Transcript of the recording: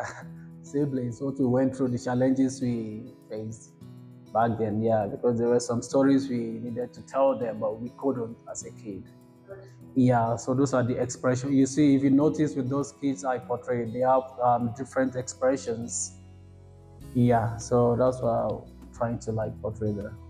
siblings, what we went through, the challenges we faced back then. Yeah, because there were some stories we needed to tell them, but we couldn't as a kid. Yeah, so those are the expressions. You see, if you notice with those kids I portrayed, they have different expressions. Yeah, so that's why I'm trying to like portray that.